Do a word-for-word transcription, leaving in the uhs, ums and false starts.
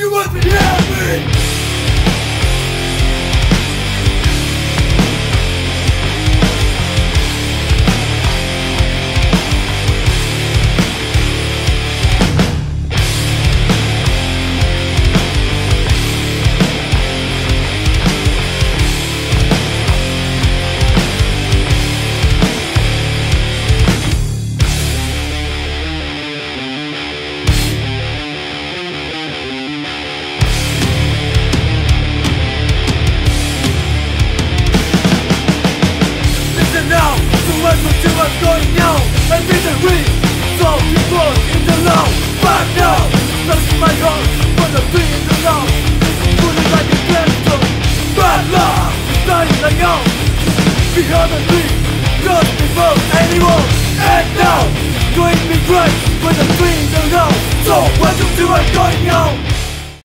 You must be happy. Now, so what will do what's going now? I feel the wind, so people in the law. But now, lost in my heart, for the free in the law. Put it like a cancer, bad luck, dying like now. Behind the tree, not before anyone. And now, doing me right, for the free in the law. So what will do what's going now?